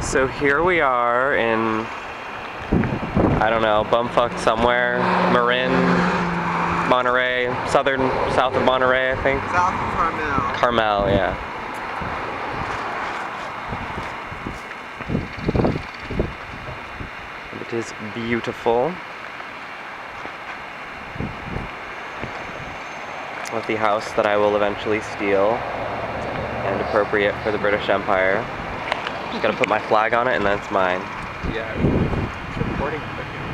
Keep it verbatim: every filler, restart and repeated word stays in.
So here we are in, I don't know, bumfuck somewhere, Marin, Monterey, southern, south of Monterey, I think. South of Carmel. Carmel, yeah. It is beautiful. With the house that I will eventually steal and appropriate for the British Empire. Just gotta put my flag on it and then it's mine. Yeah, it's recording.